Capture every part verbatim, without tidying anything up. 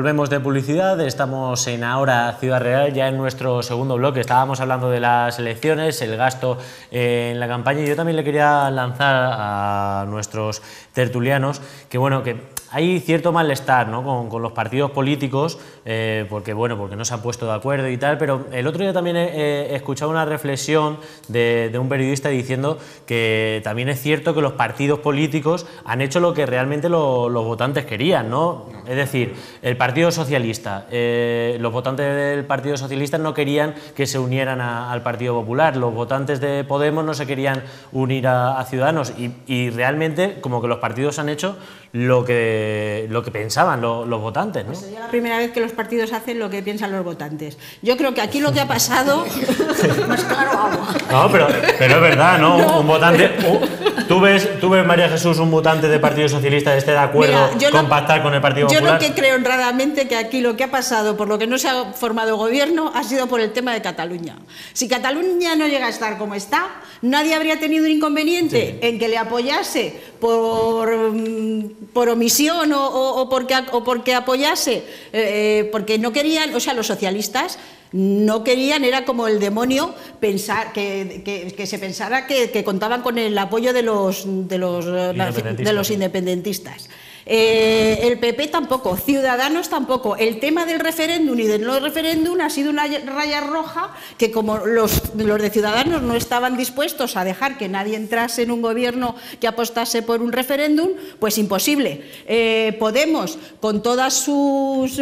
Volvemos de publicidad, estamos en Ahora Ciudad Real, ya en nuestro segundo bloque. Estábamos hablando de las elecciones, el gasto eh, en la campaña, y yo también le quería lanzar a nuestros tertulianos que, bueno, que hay cierto malestar, ¿no?, con, con los partidos políticos, eh, porque, bueno, porque no se han puesto de acuerdo y tal, pero el otro día también he, he escuchado una reflexión de, de un periodista diciendo que también es cierto que los partidos políticos han hecho lo que realmente lo, los votantes querían, ¿no? Es decir, el Partido Socialista, eh, los votantes del Partido Socialista no querían que se unieran a, al Partido Popular, los votantes de Podemos no se querían unir a, a Ciudadanos, y, y realmente como que los partidos han hecho lo que, lo que pensaban lo, los votantes, ¿no? Es la primera vez que los partidos hacen lo que piensan los votantes. Yo creo que aquí lo que ha pasado... Más claro agua. No, pero, pero es verdad, ¿no? no. Un votante... Uh, ¿tú, ves, ¿Tú ves, María Jesús, un votante del Partido Socialista que esté de acuerdo Mira, con no, pactar con el Partido yo Popular? Yo lo que creo honradamente que aquí lo que ha pasado, por lo que no se ha formado gobierno, ha sido por el tema de Cataluña. Si Cataluña no llega a estar como está, nadie habría tenido un inconveniente sí. en que le apoyase por... por omisión o, o, o, porque, o porque apoyase, eh, porque no querían, o sea, los socialistas no querían, era como el demonio pensar que, que, que se pensara que, que contaban con el apoyo de los, de los, de los independentistas. Eh, el P P tampoco, Ciudadanos tampoco. El tema del referéndum y del no referéndum ha sido una raya roja que, como los, los de Ciudadanos no estaban dispuestos a dejar que nadie entrase en un gobierno que apostase por un referéndum, pues imposible. Eh, Podemos, con todas sus,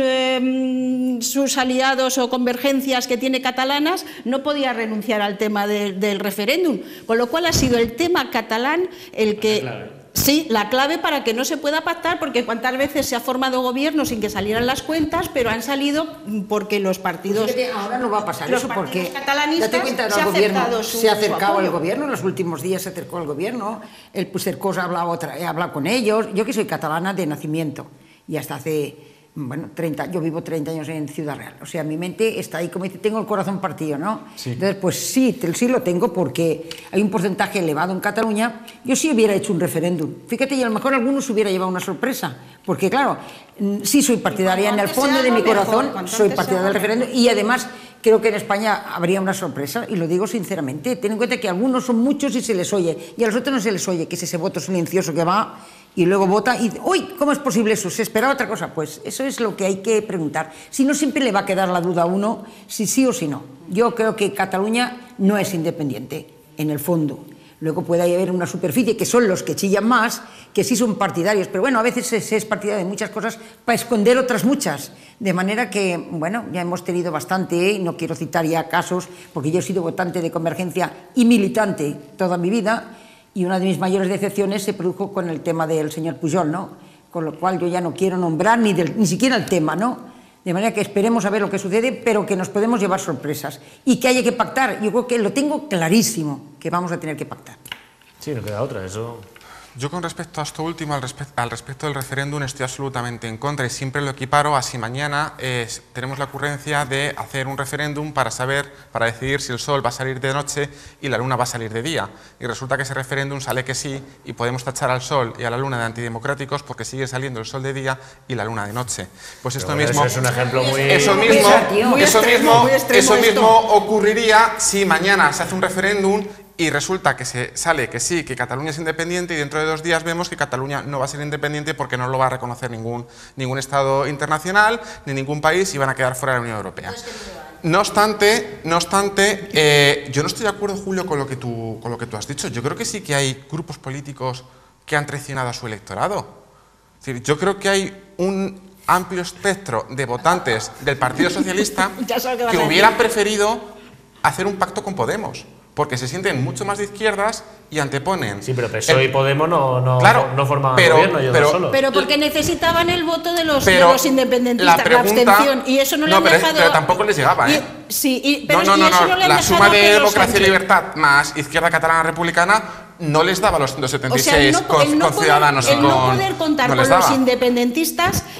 eh, sus aliados o convergencias que tiene catalanas, no podía renunciar al tema de, del referéndum, con lo cual ha sido el tema catalán el que... Sí, la clave para que no se pueda pactar, porque cuántas veces se ha formado gobierno sin que salieran las cuentas, pero han salido porque los partidos... Pues ahora no va a pasar los eso, porque catalanistas date cuenta, se, el gobierno, su, se ha acercado al gobierno, en los últimos días se acercó al gobierno, el Puigcercós ha hablado, otra, he hablado con ellos, yo que soy catalana de nacimiento, y hasta hace... Bueno, treinta, yo vivo treinta años en Ciudad Real, o sea, mi mente está ahí, como dice, tengo el corazón partido, ¿no? Sí. Entonces, pues sí, sí lo tengo porque hay un porcentaje elevado en Cataluña. Yo sí hubiera hecho un referéndum, fíjate, y a lo mejor algunos hubiera llevado una sorpresa, porque claro, sí soy partidaria, en el fondo de mi corazón soy partidaria del referéndum, y además creo que en España habría una sorpresa, y lo digo sinceramente. Ten en cuenta que algunos son muchos y se les oye, y a los otros no se les oye, que es ese voto silencioso que va y luego vota y, uy, ¿cómo es posible eso? ¿Se esperaba otra cosa? Pues eso es lo que hay que preguntar. Si no, siempre le va a quedar la duda a uno si sí o si no. Yo creo que Cataluña no es independiente, en el fondo. Luego puede haber una superficie, que son los que chillan más, que sí son partidarios, pero bueno, a veces se es partidario de muchas cosas para esconder otras muchas. De manera que, bueno, ya hemos tenido bastante, ¿eh? No quiero citar ya casos, porque yo he sido votante de Convergencia y militante toda mi vida, y una de mis mayores decepciones se produjo con el tema del señor Pujol, ¿no? Con lo cual yo ya no quiero nombrar ni, del, ni siquiera el tema, ¿no? De manera que esperemos a ver lo que sucede, pero que nos podemos llevar sorpresas. Y que haya que pactar, yo creo que lo tengo clarísimo, que vamos a tener que pactar. Sí, no queda otra, eso... Yo con respecto a esto último, al, respe al respecto del referéndum, estoy absolutamente en contra y siempre lo equiparo a si mañana eh, tenemos la ocurrencia de hacer un referéndum para saber, para decidir si el sol va a salir de noche y la luna va a salir de día. Y resulta que ese referéndum sale que sí y podemos tachar al sol y a la luna de antidemocráticos porque sigue saliendo el sol de día y la luna de noche. Pues esto Pero mismo... Eso es un ejemplo muy... Eso mismo, eso mismo, eso mismo ocurriría si mañana se hace un referéndum y resulta que se sale que sí, que Cataluña es independiente, y dentro de dos días vemos que Cataluña no va a ser independiente porque no lo va a reconocer ningún, ningún Estado internacional ni ningún país y van a quedar fuera de la Unión Europea. No obstante, no obstante eh, yo no estoy de acuerdo, Julio, con lo, que tú, con lo que tú has dicho. Yo creo que sí que hay grupos políticos que han traicionado a su electorado. Es decir, yo creo que hay un amplio espectro de votantes del Partido Socialista que hubieran preferido hacer un pacto con Podemos, porque se sienten mucho más de izquierdas y anteponen... Sí, pero P S O E el, y Podemos no, no, claro, no formaban pero, gobierno, ellos pero, dos solos. Pero porque necesitaban el voto de los, de los independentistas, la, pregunta, la abstención, y eso no, no le han pero, dejado... pero tampoco les llegaba, ¿eh? Y, sí, y, pero no, no, y eso no, no, no la suma de democracia y Sánchez. libertad más izquierda catalana republicana no les daba los ciento setenta y seis o sea, no, con, no con Ciudadanos poder, y con... El no poder contar no con daba. los independentistas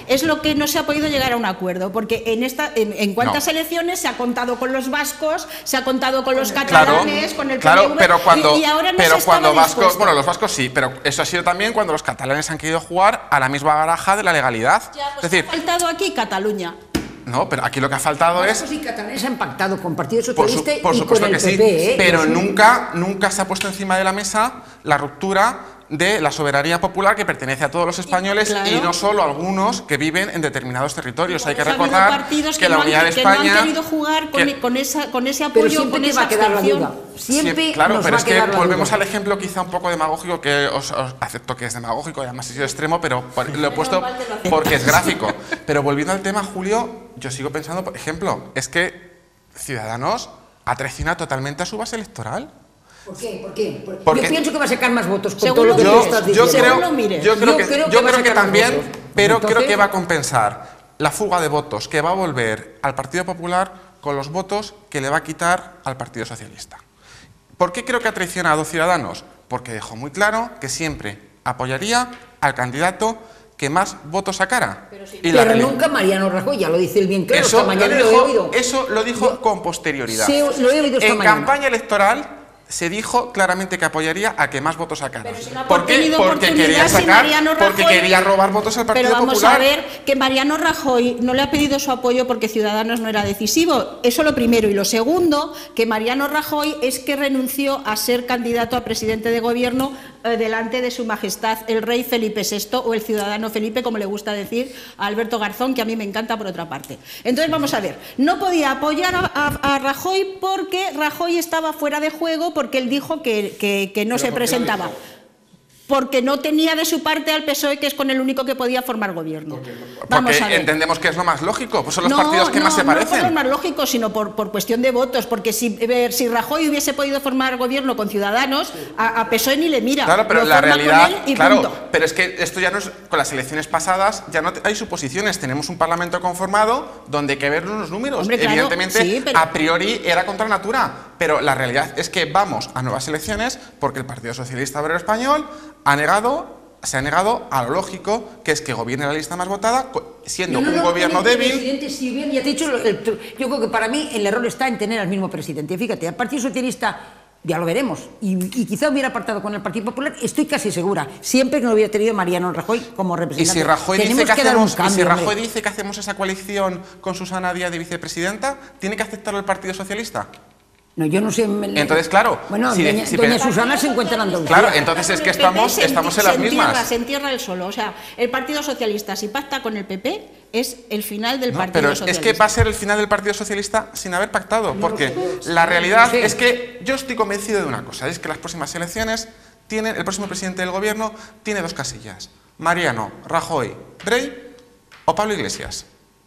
es lo que no se ha podido llegar a un acuerdo, porque en esta en, en cuántas no. elecciones se ha contado con los vascos, se ha contado con los claro, catalanes, con el claro, P N V, pero cuando, y, y ahora no pero se cuando vascos, dispuesto. bueno, los vascos sí, pero eso ha sido también cuando los catalanes han querido jugar a la misma baraja de la legalidad. Ya, pues es decir, ha faltado aquí Cataluña. no, pero aquí lo que ha faltado es... Vascos y catalanes han pactado con Partido Por, su, Socialista por y supuesto con el que sí, P P, ¿eh? pero sí. nunca, nunca se ha puesto encima de la mesa la ruptura de la soberanía popular que pertenece a todos los españoles, claro. y no solo a algunos que viven en determinados territorios. Hay que Ha habido recordar partidos que, que la no han- unidad de que no han España... querido jugar con, que- con esa, con ese Pero apoyo, siempre con te esa va a quedar la abstención. duda. Siempre Sí, claro, nos pero va es a que quedar la volvemos duda. al ejemplo quizá un poco demagógico, que os, os acepto que es demagógico y además ha sido extremo, pero por- lo he puesto porque es gráfico. Pero volviendo al tema, Julio, yo sigo pensando, por ejemplo, es que Ciudadanos ha traicionado totalmente a su base electoral. ¿Por qué? ¿Por qué? Por- Porque- yo pienso que va a sacar más votos con Según todo lo lo que que tú Yo, estás yo diciendo. Según creo, lo mires. yo creo Yo que, creo que yo va a creo que sacar más también, votos. pero Entonces- creo que va a compensar la fuga de votos que va a volver al Partido Popular con los votos que le va a quitar al Partido Socialista. ¿Por qué creo que ha traicionado Ciudadanos? Porque dejó muy claro que siempre apoyaría al candidato que más votos sacara. Pero sí. Y la Pero realidad- nunca Mariano Rajoy, ya lo dice él bien claro, eso, esta mañana lo lo he dijo, oído. eso lo dijo con posterioridad. Sí, lo he oído esta en mañana. campaña electoral se dijo claramente que apoyaría a que más votos sacara. Pero si no ha ¿Por qué? tenido Porque oportunidad quería si sacar, Mariano porque Rajoy- quería robar votos al Partido Pero vamos Popular. a ver que Mariano Rajoy no le ha pedido su apoyo porque Ciudadanos no era decisivo. Eso lo primero. Y lo segundo, que Mariano Rajoy es que renunció a ser candidato a presidente de gobierno eh, delante de su majestad el rey Felipe sexto, o el ciudadano Felipe, como le gusta decir a Alberto Garzón, que a mí me encanta por otra parte. Entonces vamos a ver, no podía apoyar a, a- a Rajoy porque Rajoy estaba fuera de juego, porque él dijo que, que- que no se presentaba. Porque no tenía de su parte al P S O E, que es con el único que podía formar gobierno. Vamos Porque a ver. entendemos que es lo más lógico, pues son los No, partidos que no, más se no parecen. por lo más lógico, sino por, por cuestión de votos, porque si, ver, si Rajoy hubiese podido formar gobierno con Ciudadanos, a, a P S O E ni le mira. Claro, pero Lo la forma con realidad, él y claro, punto. pero es que esto ya no es, con las elecciones pasadas ya no te- hay suposiciones, tenemos un parlamento conformado donde hay que ver los números. Hombre, claro, Evidentemente, sí, pero- a priori era contra natura, pero la realidad es que vamos a nuevas elecciones porque el Partido Socialista Obrero Español ha negado, se ha negado a lo lógico, que es que gobierne la lista más votada, co- siendo No, no, un no, gobierno el débil. presidente, si bien ya te he dicho, lo- el- yo creo que para mí el error está en tener al mismo presidente. Fíjate, el Partido Socialista, ya lo veremos, y, y quizá hubiera apartado con el Partido Popular, estoy casi segura, siempre que no hubiera tenido Mariano Rajoy como Y representante. si Rajoy dice Tenemos que dar un hacemos, y cambio, si Rajoy hombre. dice que hacemos esa coalición con Susana Díaz de vicepresidenta, ¿tiene que aceptarlo el Partido Socialista? No, yo no sé. me- Entonces, claro, Bueno, si de- doña, si doña pe- Susana se encuentra en Andalucía. Claro, entonces es que El P P estamos, se enti- estamos en las se entierra, mismas. Se entierra él solo. O sea, el Partido Socialista, si pacta con el P P, es el final del No, Partido pero Socialista. es que va a ser el final del Partido Socialista sin haber pactado, porque la realidad es que yo estoy convencido de una cosa, es que las próximas elecciones tienen, el próximo presidente del gobierno tiene dos casillas, Mariano, Rajoy, Rey o Pablo Iglesias.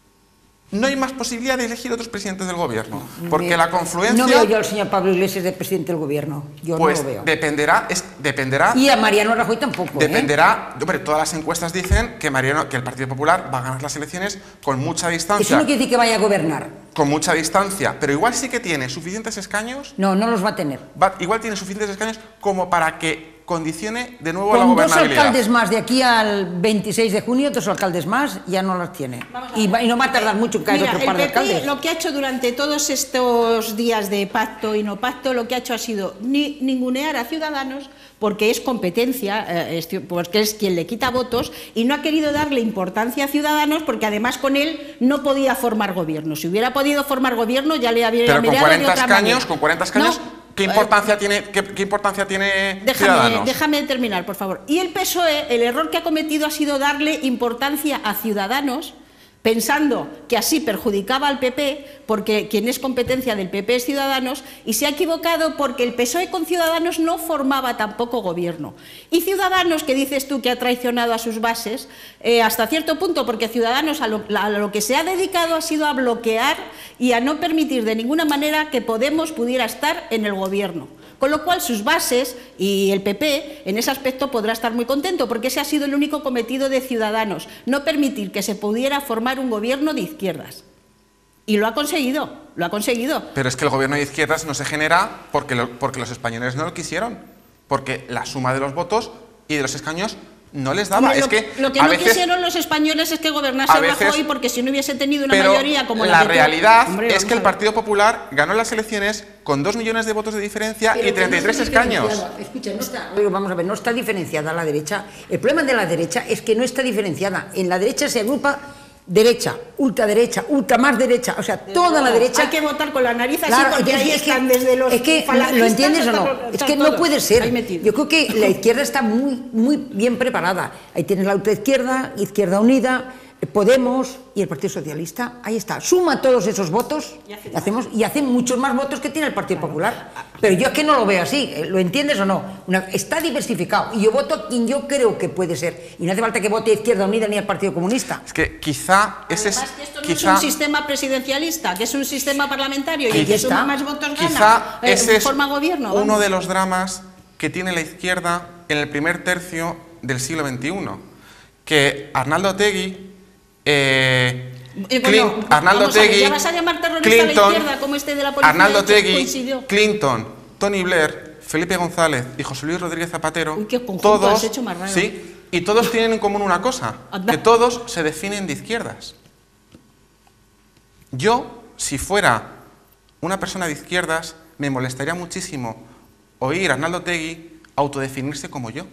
No hay más posibilidad de elegir otros presidentes del gobierno, porque Me- la confluencia No veo yo al señor Pablo Iglesias de presidente del gobierno. Yo pues no lo veo. dependerá, es, dependerá Y a Mariano Rajoy tampoco. ¿eh? Dependerá, hombre, todas las encuestas dicen que Mariano, que el Partido Popular va a ganar las elecciones con mucha Eso distancia, no quiere decir que vaya a gobernar. con mucha distancia, pero igual sí que tiene suficientes escaños, No, no los va a tener. va- igual tiene suficientes escaños como para que condicione de nuevo la Con dos gobernabilidad. alcaldes más de aquí al veintiséis de junio, dos alcaldes más, ya no las tiene. Y, va- y no va a tardar mucho en caer Mira, otro par de el P P alcaldes. lo que ha hecho durante todos estos días de pacto y no pacto, lo que ha hecho ha sido ni ningunear a Ciudadanos, porque es competencia, eh, es- porque es quien le quita votos, y no ha querido darle importancia a Ciudadanos, porque además con él no podía formar gobierno. Si hubiera podido formar gobierno, ya le habría Pero con mirado de cuarenta otra escaños, manera. con cuarenta escaños, No, ¿qué eh, importancia tiene, qué, qué importancia tiene Déjame, Ciudadanos? déjame terminar, por favor. Y el P S O E, el error que ha cometido ha sido darle importancia a Ciudadanos, pensando que así perjudicaba al P P, porque quien es competencia del P P es Ciudadanos, y se ha equivocado porque el P S O E con Ciudadanos no formaba tampoco gobierno. Y Ciudadanos, que dices tú que ha traicionado a sus bases, eh, hasta cierto punto, porque Ciudadanos a lo, a lo que se ha dedicado ha sido a bloquear y a no permitir de ninguna manera que Podemos pudiera estar en el gobierno. Con lo cual sus bases y el P P en ese aspecto podrá estar muy contento, porque ese ha sido el único cometido de Ciudadanos, no permitir que se pudiera formar un gobierno de izquierdas. Y lo ha conseguido, lo ha conseguido. Pero es que el gobierno de izquierdas no se genera porque, lo- porque los españoles no lo quisieron, porque la suma de los votos y de los escaños no les daba. Hombre, es lo, que, lo que a no veces, quisieron los españoles es que gobernase veces, Rajoy, porque si no hubiese tenido una pero mayoría como la, la que tú- realidad Hombre, es que el vamos a ver. Partido Popular ganó las elecciones con dos millones de votos de diferencia Pero y que no treinta y tres está escaños. diferenciada. Escucha, no está, oiga, vamos a ver, no está diferenciada la derecha. El problema de la derecha es que no está diferenciada. En la derecha se agrupa derecha, ultraderecha, ultra más derecha, o sea, toda la derecha. Hay que votar con la nariz así, Claro, porque ahí es que- están desde los es que, falangistas ¿lo entiendes o hasta no? los- Es están que no todos puede ser. ahí metidos. Yo creo que la izquierda está muy, muy bien preparada. Ahí tienes la ultraizquierda, Izquierda Unida, Podemos y el Partido Socialista. Ahí está. Suma todos esos votos Y hace y hacemos y hacen muchos más votos que tiene el Partido Popular. Pero yo es que no lo veo así. ¿Lo entiendes o no? Una- está diversificado y yo voto a quien yo creo que puede ser. Y no hace falta que vote Izquierda Unida ni al Partido Comunista. Es que quizá ese es. Además, que esto no quizá, es un sistema presidencialista, que es un sistema parlamentario y Ahí el que está. suma más votos gana, Quizá eh, ese es forma gobierno. uno vamos. de los dramas que tiene la izquierda en el primer tercio del siglo veintiuno. Que Arnaldo Otegi, eh, Eh, bueno, Clin- Arnaldo vamos a ver, Otegi, ¿ya vas a llamar terrorista a la Clinton, izquierda como este de la policía Arnaldo de hecho Otegi, coincidió? Clinton, Tony Blair, Felipe González y José Luis Rodríguez Zapatero, Uy, qué conjunto todos, has hecho más raro. sí, y todos tienen en común una cosa, Anda. que todos se definen de izquierdas. Yo, si fuera una persona de izquierdas, me molestaría muchísimo oír a Arnaldo Otegi autodefinirse como yo.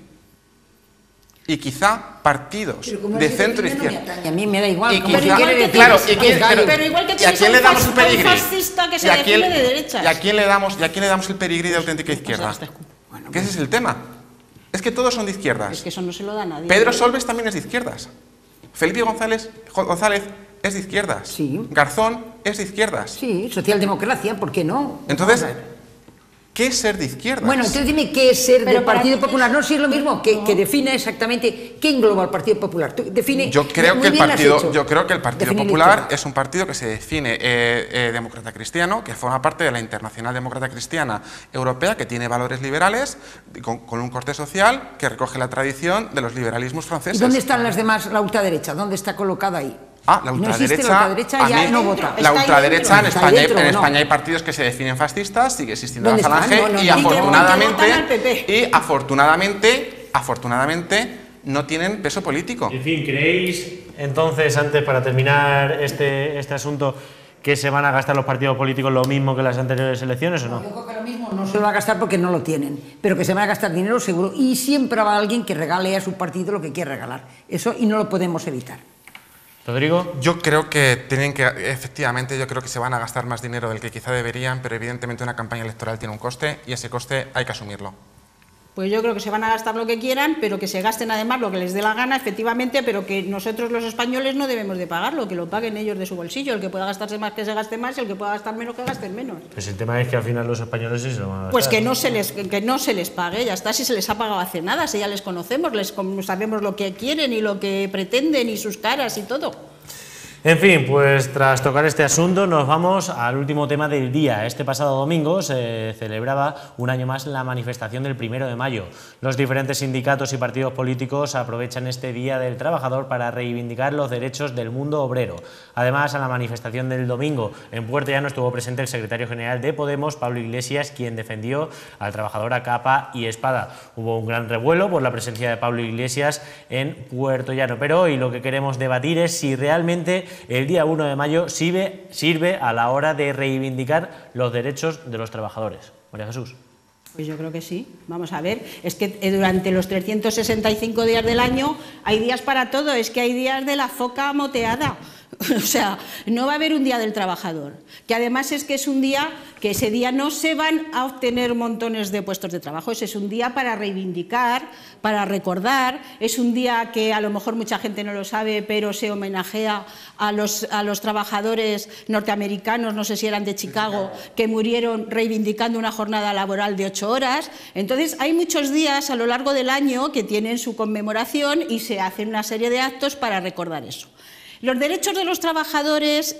Y quizá partidos Pero como de así centro define, no me izquierda. atañe, a mí me da igual. Y como quizá- si quiere que decir, claro, es y quién- gallo. pero igual que ¿y a tienes quién a le un damos fas- el a un pedigrí? fascista que se ¿Y a quién- define de derechas? ¿Y a quién le damos, y a quién le damos el pedigrí de auténtica izquierda? este Bueno, Que ese es el tema. Es que todos son de izquierdas. Es que eso no se lo da a nadie. Pedro Solbes también es de izquierdas. Felipe González, Jo- González es de izquierdas. Sí. Garzón es de izquierdas. Sí, socialdemocracia, ¿por qué no? Entonces, Vamos a ver. ¿qué es ser de izquierdas? Bueno, entonces dime qué es ser Pero del para Partido ti- Popular. No, si es lo mismo, que, que define exactamente qué engloba el Partido Popular. Tú define, Yo creo, muy que el bien lo has partido, hecho. yo creo que el Partido Definir la Popular izquierda. es un partido que se define eh, eh, demócrata cristiano, que forma parte de la Internacional Demócrata Cristiana Europea, que tiene valores liberales, con, con un corte social que recoge la tradición de los liberalismos ¿Y franceses. dónde están las demás, la ultraderecha? ¿Dónde está colocada ahí? Ah, la No existe ultraderecha, la ultraderecha, a ya mí- no vota. La Está ahí ultraderecha en dentro. España, ¿Está dentro en o no? España hay partidos que se definen fascistas, sigue existiendo la ¿Dónde están? Falange No, no, y no. afortunadamente, Y que votan al P P. y afortunadamente, afortunadamente no tienen peso político. En fin, ¿creéis entonces, antes para terminar este, este asunto, que se van a gastar los partidos políticos lo mismo que las anteriores elecciones o no? Yo creo que ahora mismo no se lo va a gastar porque no lo tienen, pero que se van a gastar dinero seguro y siempre habrá alguien que regale a su partido lo que quiere regalar. Eso y no lo podemos evitar. Rodrigo. Yo creo que tienen que, efectivamente, yo creo que se van a gastar más dinero del que quizá deberían, pero evidentemente una campaña electoral tiene un coste y ese coste hay que asumirlo. Pues yo creo que se van a gastar lo que quieran, pero que se gasten además lo que les dé la gana, efectivamente, pero que nosotros los españoles no debemos de pagarlo, que lo paguen ellos de su bolsillo. El que pueda gastarse más, que se gaste más, y el que pueda gastar menos, que gasten menos. Pues el tema es que al final los españoles sí se lo van a gastar. Pues que no se les que no se les pague, ya está, si se les ha pagado hace nada, si ya les conocemos, les con- sabemos lo que quieren y lo que pretenden y sus caras y todo. En fin, pues tras tocar este asunto nos vamos al último tema del día. Este pasado domingo se celebraba un año más la manifestación del primero de mayo. Los diferentes sindicatos y partidos políticos aprovechan este Día del Trabajador para reivindicar los derechos del mundo obrero. Además, a la manifestación del domingo en Puerto Llano estuvo presente el secretario general de Podemos, Pablo Iglesias, quien defendió al trabajador a capa y espada. Hubo un gran revuelo por la presencia de Pablo Iglesias en Puerto Llano, pero hoy lo que queremos debatir es si realmente el día uno de mayo sirve, sirve a la hora de reivindicar los derechos de los trabajadores. María Jesús. Pues yo creo que sí. Vamos a ver, es que durante los trescientos sesenta y cinco días del año hay días para todo, es que hay días de la foca moteada. O sea, no va a haber un día del trabajador, que además es que es un día que ese día no se van a obtener montones de puestos de trabajo, ese es un día para reivindicar, para recordar, es un día que a lo mejor mucha gente no lo sabe, pero se homenajea a los, a los trabajadores norteamericanos, no sé si eran de Chicago, que murieron reivindicando una jornada laboral de ocho horas. Entonces hay muchos días a lo largo del año que tienen su conmemoración y se hacen una serie de actos para recordar eso. Los derechos de los trabajadores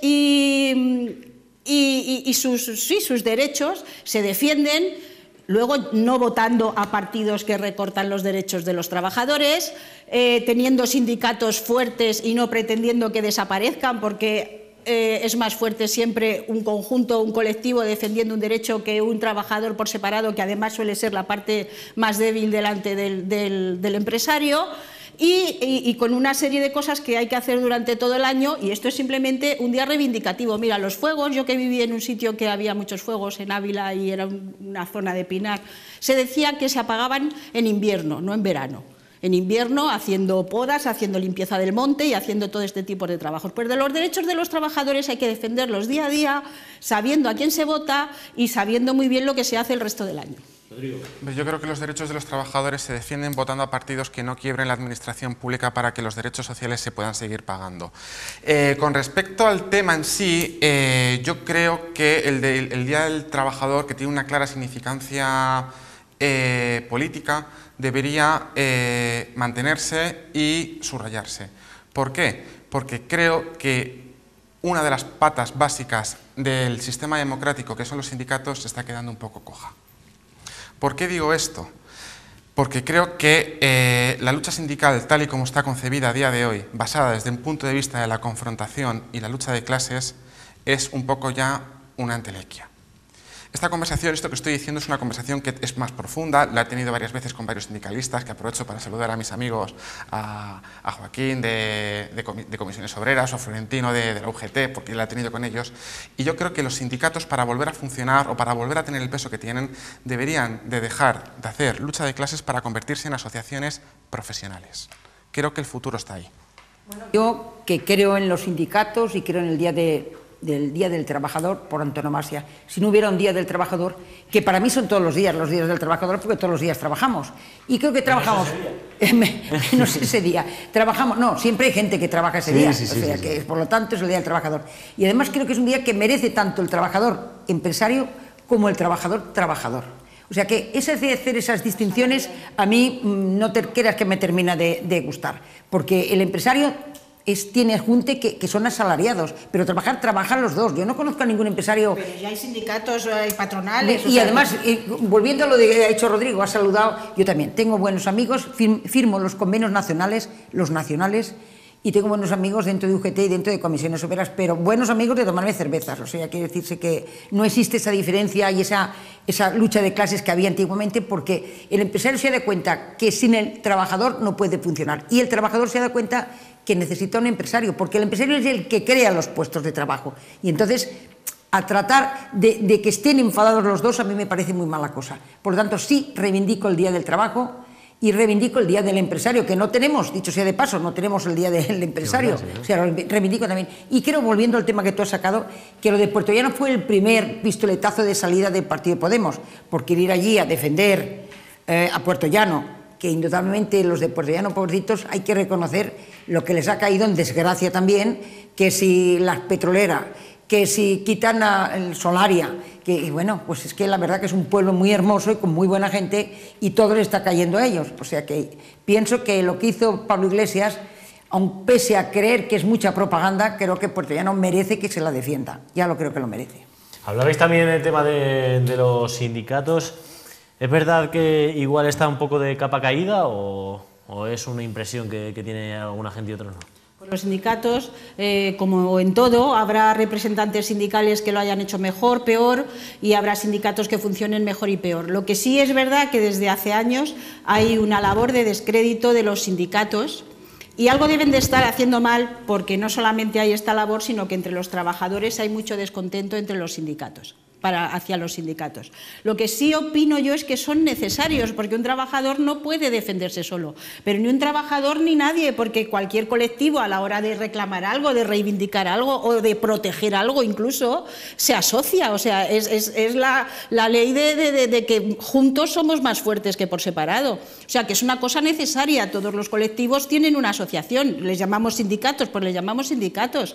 y, y, y, y sus, sí, sus derechos se defienden, luego no votando a partidos que recortan los derechos de los trabajadores, eh, teniendo sindicatos fuertes y no pretendiendo que desaparezcan, porque eh, es más fuerte siempre un conjunto, un colectivo defendiendo un derecho que un trabajador por separado, que además suele ser la parte más débil delante del, del, del empresario. y, y, y con una serie de cosas que hay que hacer durante todo el año, y esto es simplemente un día reivindicativo. Mira, los fuegos, yo que viví en un sitio que había muchos fuegos en Ávila y era un, una zona de pinar, se decía que se apagaban en invierno, no en verano. En invierno, haciendo podas, haciendo limpieza del monte y haciendo todo este tipo de trabajos. Pues de los derechos de los trabajadores hay que defenderlos día a día, sabiendo a quién se vota y sabiendo muy bien lo que se hace el resto del año. Rodrigo. Yo creo que los derechos de los trabajadores se defienden votando a partidos que no quiebren la administración pública para que los derechos sociales se puedan seguir pagando. Eh, con respecto al tema en sí, eh, yo creo que el, de, el Día del Trabajador, que tiene una clara significancia eh, política, debería eh, mantenerse y subrayarse. ¿Por qué? Porque creo que una de las patas básicas del sistema democrático, que son los sindicatos, se está quedando un poco coja. ¿Por qué digo esto? Porque creo que eh, la lucha sindical, tal y como está concebida a día de hoy, basada desde un punto de vista de la confrontación y la lucha de clases, es un poco ya una entelequia. Esta conversación, esto que estoy diciendo, es una conversación que es más profunda, la he tenido varias veces con varios sindicalistas, que aprovecho para saludar a mis amigos, a, a Joaquín de, de, de Comisiones Obreras o a Florentino de, de la U G T, porque la he tenido con ellos, y yo creo que los sindicatos, para volver a funcionar o para volver a tener el peso que tienen, deberían de dejar de hacer lucha de clases para convertirse en asociaciones profesionales. Creo que el futuro está ahí. Bueno, yo que creo en los sindicatos y creo en el día de... del Día del Trabajador por antonomasia. Si no hubiera un Día del Trabajador, que para mí son todos los días los días del trabajador, porque todos los días trabajamos. Y creo que trabajamos... No sé ese día. Trabajamos... No, siempre hay gente que trabaja ese sí, día. Sí, sí, o sea, sí, que sí. por lo tanto es el Día del Trabajador. Y además creo que es un día que merece tanto el trabajador empresario como el trabajador trabajador. O sea que ese de hacer esas distinciones a mí no te creas que me termina de, de gustar. Porque el empresario... Es, tiene junte que, que son asalariados, pero trabajar, trabajan los dos. Yo no conozco a ningún empresario... Pero ya hay sindicatos, hay patronales... Y, y además, eh, volviendo a lo que ha dicho Rodrigo, ha saludado, yo también tengo buenos amigos, firmo, firmo los convenios nacionales, los nacionales, y tengo buenos amigos dentro de U G T y dentro de Comisiones Obreras, pero buenos amigos de tomarme cervezas. O sea, quiere decirse que no existe esa diferencia y esa, esa lucha de clases que había antiguamente, porque el empresario se da cuenta que sin el trabajador no puede funcionar, y el trabajador se da cuenta que necesita un empresario, porque el empresario es el que crea los puestos de trabajo. Y entonces, a tratar de, de que estén enfadados los dos, a mí me parece muy mala cosa. Por lo tanto, sí reivindico el Día del Trabajo y reivindico el Día del Empresario, que no tenemos, dicho sea de paso, no tenemos el Día del Empresario. O sea, lo reivindico también. Y creo, volviendo al tema que tú has sacado, que lo de Puerto Llano fue el primer pistoletazo de salida del Partido de Podemos, porque ir allí a defender eh, a Puerto Llano, que indudablemente los de Puerto Llano, pobrecitos, hay que reconocer lo que les ha caído en desgracia también, que si las petroleras, que si quitan a el Solaria, que y bueno, pues es que la verdad que es un pueblo muy hermoso y con muy buena gente y todo le está cayendo a ellos. O sea que pienso que lo que hizo Pablo Iglesias, aun pese a creer que es mucha propaganda, creo que Puerto Llano merece que se la defienda. Ya lo creo que lo merece. Hablabais también del tema de, de los sindicatos. ¿Es verdad que igual está un poco de capa caída o, o es una impresión que, que tiene alguna gente y otros no? Pues los sindicatos, eh, como en todo, habrá representantes sindicales que lo hayan hecho mejor, peor, y habrá sindicatos que funcionen mejor y peor. Lo que sí es verdad que desde hace años hay una labor de descrédito de los sindicatos, y algo deben de estar haciendo mal, porque no solamente hay esta labor, sino que entre los trabajadores hay mucho descontento entre los sindicatos. Para, hacia los sindicatos. Lo que sí opino yo es que son necesarios, porque un trabajador no puede defenderse solo, pero ni un trabajador ni nadie, porque cualquier colectivo a la hora de reclamar algo, de reivindicar algo o de proteger algo incluso, se asocia, o sea, es, es, es la, la ley de, de, de que juntos somos más fuertes que por separado, o sea, que es una cosa necesaria. Todos los colectivos tienen una asociación, les llamamos sindicatos, pues les llamamos sindicatos,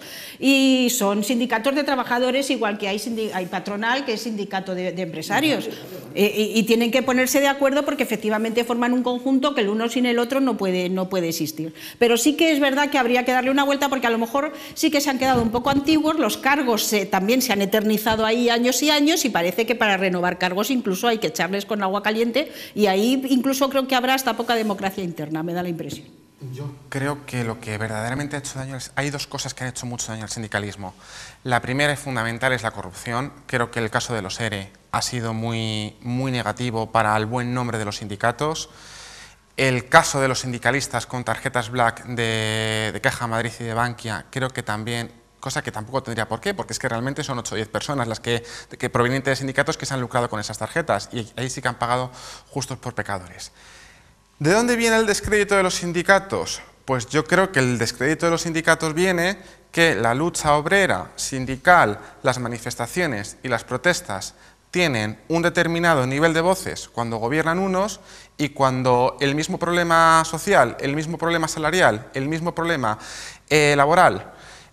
y son sindicatos de trabajadores igual que hay, hay patronal, que es sindicato de, de empresarios, eh, y, y tienen que ponerse de acuerdo porque efectivamente forman un conjunto que el uno sin el otro no puede, no puede existir. Pero sí que es verdad que habría que darle una vuelta, porque a lo mejor sí que se han quedado un poco antiguos, los cargos se, también se han eternizado ahí años y años, y parece que para renovar cargos incluso hay que echarles con agua caliente, y ahí incluso creo que habrá hasta poca democracia interna, me da la impresión. Yo creo que lo que verdaderamente ha hecho daño es, hay dos cosas que han hecho mucho daño al sindicalismo. La primera y fundamental es la corrupción. Creo que el caso de los ERE ha sido muy, muy negativo para el buen nombre de los sindicatos. El caso de los sindicalistas con tarjetas black de, de Caja Madrid y de Bankia, creo que también, cosa que tampoco tendría por qué, porque es que realmente son ocho o diez personas las que, que provenientes de sindicatos que se han lucrado con esas tarjetas y ahí sí que han pagado justos por pecadores. ¿De dónde viene el descrédito de los sindicatos? Pues yo creo que el descrédito de los sindicatos viene que la lucha obrera, sindical, las manifestaciones y las protestas tienen un determinado nivel de voces cuando gobiernan unos y cuando el mismo problema social, el mismo problema salarial, el mismo problema eh, laboral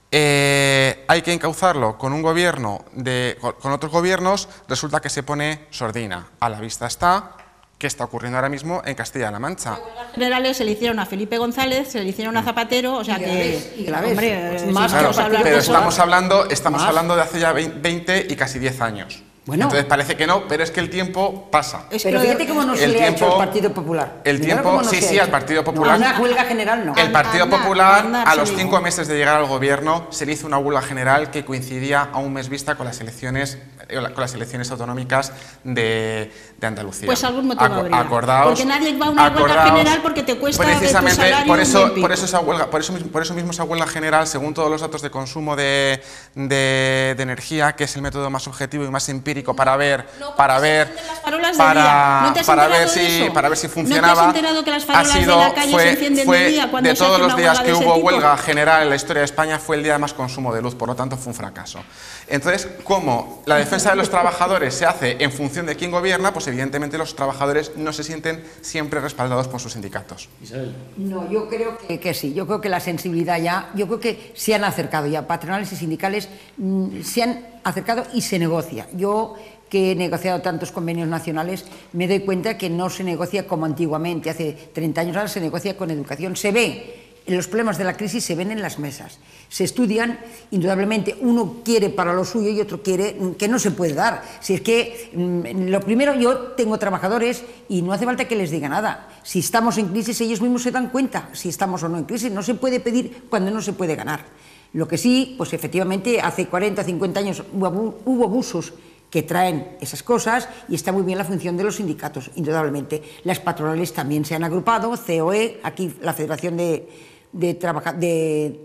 eh, hay que encauzarlo con un gobierno, de, con otros gobiernos, resulta que se pone sordina. A la vista está qué está ocurriendo ahora mismo en Castilla-La Mancha. Generales se le hicieron a Felipe González, se le hicieron a Zapatero, o sea que... Y la vez, hombre, pues, si más vamos claro, a hablar pero de estamos eso, hablando, estamos Más. hablando de hace ya veinte y casi diez años. Bueno. Entonces parece que no, pero es que el tiempo pasa. Es Pero que- fíjate cómo no se el le ha hecho tiempo- al Partido Popular. el Primero, tiempo- cómo no sí, se ha sí, hecho. al Partido Popular. No, una huelga general no. El Partido Andar, Popular, andar, a se los digo. cinco meses de llegar al gobierno, se le hizo una huelga general que coincidía a un mes vista con las elecciones, eh, con las elecciones autonómicas de, de Andalucía. Pues algún motivo Aco- habría. Acordaos, Porque nadie va a una huelga acordaos, general porque te cuesta de tu precisamente salario por un eso, buen pico. por eso esa huelga, por eso mismo, por eso mismo esa huelga general, según todos los datos de consumo de, de, de energía, que es el método más objetivo y más empírico para ver, No, para porque se ver, encienden las farolas de día. para, ¿No te has para enterado ver de si, eso? para ver si ¿No te has funcionaba. enterado que las Ha farolas de sido- la calle fue- se encienden fue de día cuando de se hace todos los una días huelga que de ese hubo tipo? huelga general en la historia de España fue el día de más consumo de luz, por lo tanto fue un fracaso. Entonces, como la defensa de los trabajadores se hace en función de quién gobierna, pues evidentemente los trabajadores no se sienten siempre respaldados por sus sindicatos. Isabel. No, yo creo que, que sí, yo creo que la sensibilidad ya, yo creo que se han acercado ya, patronales y sindicales mm, se han acercado y se negocia. Yo, que he negociado tantos convenios nacionales, me doy cuenta que no se negocia como antiguamente, hace treinta años ahora se negocia con educación, se ve. Los problemas de la crisis se ven en las mesas, se estudian, indudablemente uno quiere para lo suyo y otro quiere que no se puede dar. Si es que mm, lo primero, yo tengo trabajadores y no hace falta que les diga nada. Si estamos en crisis ellos mismos se dan cuenta si estamos o no en crisis, no se puede pedir cuando no se puede ganar. Lo que sí, pues efectivamente hace cuarenta, cincuenta años hubo, hubo abusos que traen esas cosas y está muy bien la función de los sindicatos, indudablemente. Las patronales también se han agrupado, C O E, aquí la Federación de, de, Trabaja, de,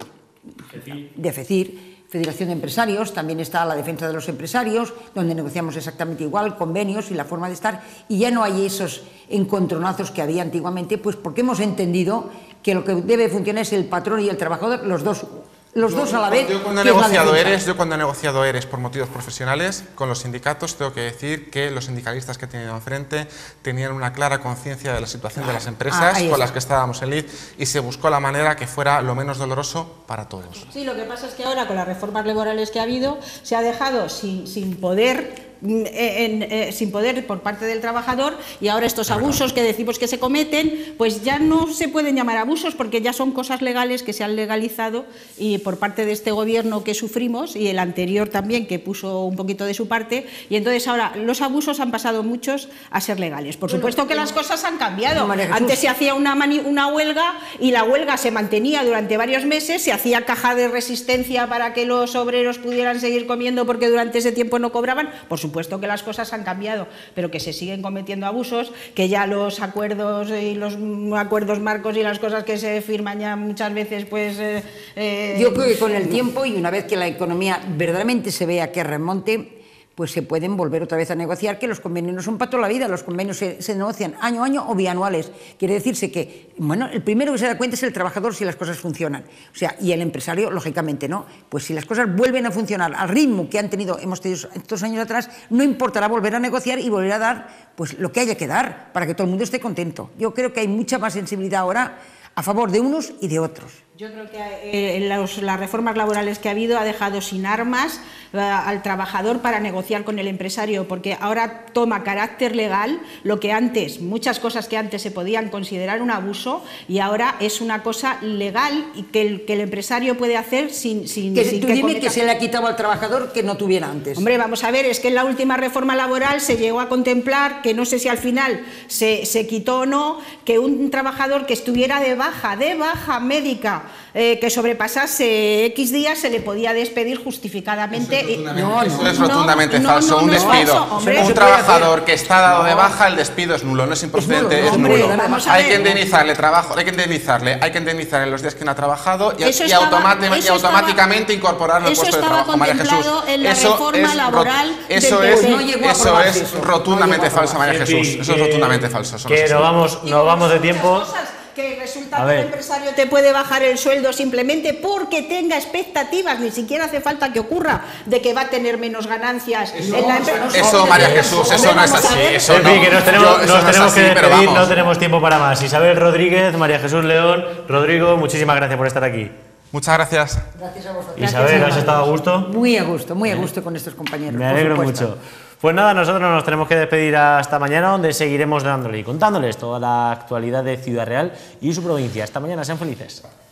de FECIR, Federación de Empresarios, también está la defensa de los empresarios, donde negociamos exactamente igual, convenios y la forma de estar, y ya no hay esos encontronazos que había antiguamente, pues porque hemos entendido que lo que debe funcionar es el patrón y el trabajador, los dos Los Yo, dos a la vez. Yo cuando, he que es la negociado defensa. ERES, yo cuando he negociado ERES por motivos profesionales con los sindicatos, tengo que decir que los sindicalistas que he tenido enfrente tenían una clara conciencia de la situación de las empresas Ah, ahí con está. las que estábamos en L I D y se buscó la manera que fuera lo menos doloroso para todos. Sí, lo que pasa es que ahora con las reformas laborales que ha habido se ha dejado sin, sin poder en, eh, sin poder por parte del trabajador y ahora estos abusos que decimos que se cometen pues ya no se pueden llamar abusos porque ya son cosas legales que se han legalizado y por parte de este gobierno que sufrimos y el anterior también que puso un poquito de su parte y entonces ahora los abusos han pasado muchos a ser legales. Por supuesto que las cosas han cambiado. María Jesús. Antes se hacía una, mani- una huelga y la huelga se mantenía durante varios meses, se hacía caja de resistencia para que los obreros pudieran seguir comiendo porque durante ese tiempo no cobraban. Por supuesto que las cosas han cambiado, pero que se siguen cometiendo abusos, que ya los acuerdos y los acuerdos marcos y las cosas que se firman ya muchas veces pues... Eh, eh, Yo creo que con el tiempo y una vez que la economía verdaderamente se vea que remonte, pues se pueden volver otra vez a negociar, que los convenios no son para toda la vida, los convenios se, se negocian año a año o bianuales. Quiere decirse que, bueno, el primero que se da cuenta es el trabajador si las cosas funcionan. O sea, y el empresario, lógicamente, ¿no? Pues si las cosas vuelven a funcionar al ritmo que han tenido, hemos tenido estos años atrás, no importará volver a negociar y volver a dar pues lo que haya que dar para que todo el mundo esté contento. Yo creo que hay mucha más sensibilidad ahora a favor de unos y de otros. Yo creo que eh, los, las reformas laborales que ha habido ha dejado sin armas eh, al trabajador para negociar con el empresario, porque ahora toma carácter legal lo que antes, muchas cosas que antes se podían considerar un abuso y ahora es una cosa legal y que el, que el empresario puede hacer sin... sin, Que, sin tú que dime cometa- que se le ha quitado al trabajador que no tuviera antes. Hombre, vamos a ver, es que en la última reforma laboral se llegó a contemplar, que no sé si al final se, se quitó o no, que un trabajador que estuviera de baja, de baja médica eh, que sobrepasase X días se le podía despedir justificadamente. Eso es rotundamente, no, eso no, es rotundamente no, falso. no, no, un no es despido, falso, hombre. un trabajador que está dado de baja, el despido es nulo, no es improcedente, es nulo, nulo. hombre, vamos a Hay ver. que indemnizarle trabajo, hay que indemnizarle, hay que indemnizarle los días que no ha trabajado y, Eso y estaba- automáticamente, y eso estaba- automáticamente incorporarlo al eso puesto de estaba trabajo, María Jesús. contemplado en la Eso reforma es, laboral rot- eso del es, P P. No llegó a eso aprobarse es eso, no rotundamente llegó a falso, María En Jesús. fin, Eso es que- rotundamente falso. Eso no Que es nos así. vamos, nos vamos de tiempo. Muchas cosas, que resulta A que ver. el empresario te puede bajar el sueldo simplemente porque tenga expectativas, ni siquiera hace falta que ocurra, de que va a tener menos ganancias en la empresa. Eso, María Jesús, eso no es así. Eso En no. fin, que nos tenemos, Yo- eso nos no es tenemos así, que pero despedir, vamos. no tenemos tiempo para más. Isabel Rodríguez, María Jesús León, Rodrigo, muchísimas gracias por estar aquí. Muchas gracias. Gracias a vosotros. Isabel, ¿has estado a gusto? Muy a gusto, muy a gusto con estos compañeros. Me por alegro supuesto. mucho. Pues nada, nosotros nos tenemos que despedir hasta mañana, donde seguiremos dándole y contándoles toda la actualidad de Ciudad Real y su provincia. Hasta mañana, sean felices.